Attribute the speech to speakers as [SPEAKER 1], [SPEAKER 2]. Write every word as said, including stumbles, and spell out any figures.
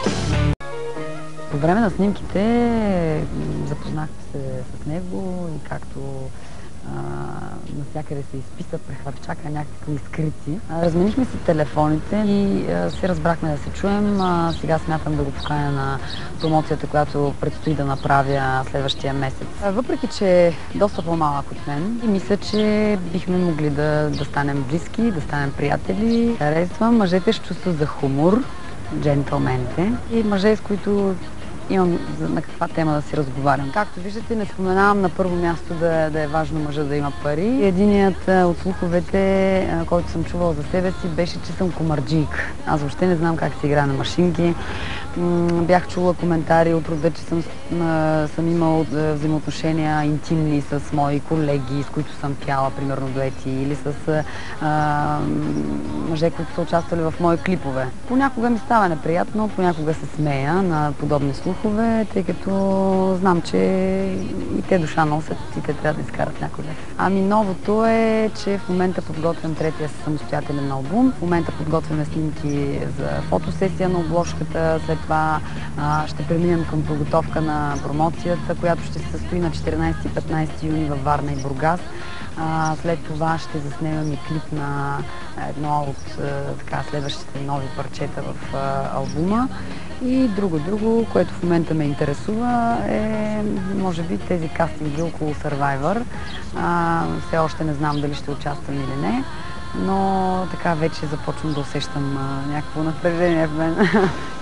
[SPEAKER 1] По време на снимките запознахме се с него и както а, навсякъде се изписа, прехвърчака някакви скрици. А, разменихме си телефоните и а, се разбрахме да се чуем. А, сега смятам да го поканя на промоцията, която предстои да направя следващия месец. А, въпреки, че е доста по-малък от мен и мисля, че бихме могли да, да станем близки, да станем приятели. Харесвам мъжете с чувство за хумор, джентълмените и мъже, с които имам на каква тема да си разговарям. Както виждате, не споменавам на първо място да, да е важно мъжа да има пари. Единият от слуховете, който съм чувала за себе си, беше, че съм комарджийка. Аз въобще не знам как се играе на машинки. Бях чула коментари от рода, че съм, съм имала взаимоотношения интимни с мои колеги, с които съм пяла, примерно дуети, или с а, мъже, които са участвали в мои клипове. Понякога ми става неприятно, понякога се смея на подобни слухове, тъй като знам, че и те душа носят и те трябва да изкарат някой лев. Ами новото е, че в момента подготвям третия самостоятелен албум. В момента подготвяме снимки за фотосесия на обложката, след това а, ще преминем към подготовка на промоцията, която ще се състои на четиринайсети и петнайсети юни във Варна и Бургас. А, след това ще заснемем и клип на едно от а, така, следващите нови парчета в а, албума. И друго-друго, което в момента ме интересува е, може би, тези кастинги около Survivor. А, все още не знам дали ще участвам или не, но така вече започвам да усещам а, някакво напрежение в мен.